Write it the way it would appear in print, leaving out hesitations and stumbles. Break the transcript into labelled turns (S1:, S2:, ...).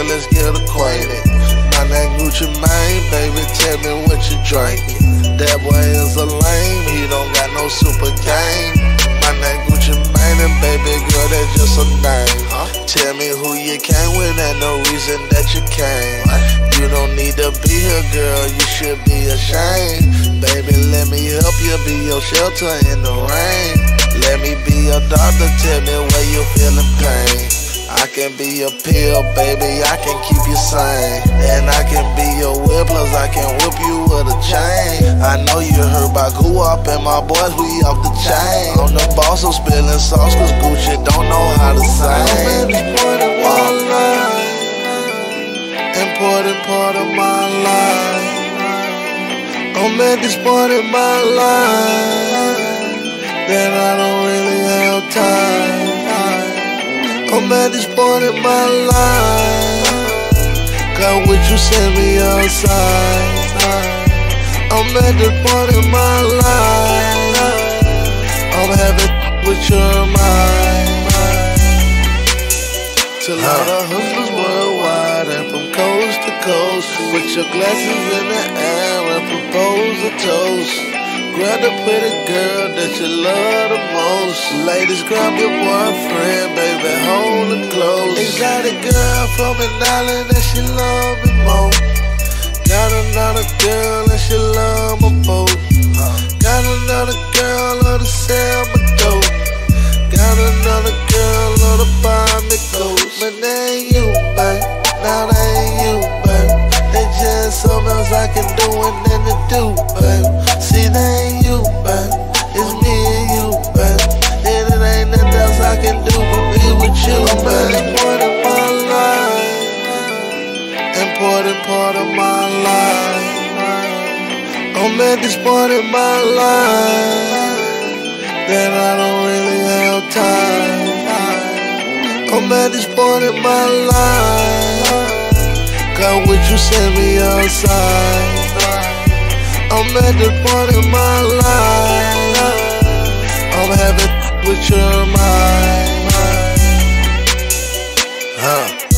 S1: girl, let's get acquainted. My name Gucci Mane, baby, tell me what you drinking. That boy is a lame, he don't got no super game. My name Gucci Mane, and baby girl, that's just a name. Tell me who you came with and the reason that you came. You don't need to be here, girl, you should be ashamed. Baby, let me help you be your shelter in the rain. Let me be your doctor, tell me where you feeling pain. I can be your pill, baby, I can keep you sane. And I can be your whip, plus I can whip you with a chain. I know you heard about Guap and my boys, we off the chain. I'm the boss of spilling sauce, cause Gucci don't know how to sing. Important part of my life. I'm at this point in my life that I don't really have time. I'm at this point in my life, God, would you send me outside? I'm at this point in my life, I'm having with your mind. To a lot of hustlers worldwide and from coast to coast, with your glasses in the air and propose a toast. Grab the pretty girl that you love the most. Ladies, grab your boyfriend, baby, hold her close. Exotic girl from an island that she love me more. Got another girl and she love my boat. Got another girl love to sell my dope. Got another girl love to buy me coats. But they ain't you, babe. Now they ain't you, babe. They just something else I can do and then to do, babe. See, they ain't you, babe. It's me and you, babe. And it ain't nothing else I can do but be with you, babe. Important part of my life. Important part of my life. I'm at this point in my life that I don't really have time. I'm at this point in my life, God, would you send me outside? I'm at this point in my life, I'm having with your mind.